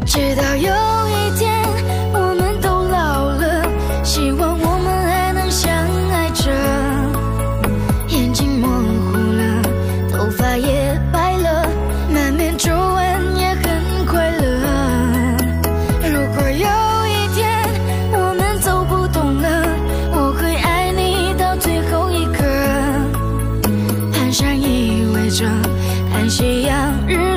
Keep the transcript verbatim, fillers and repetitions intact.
直到有一天我们都老了，希望我们还能相爱着。眼睛模糊了，头发也白了，满面皱纹也很快乐。如果有一天我们走不动了，我会爱你到最后一刻。蹒跚依偎着看夕阳日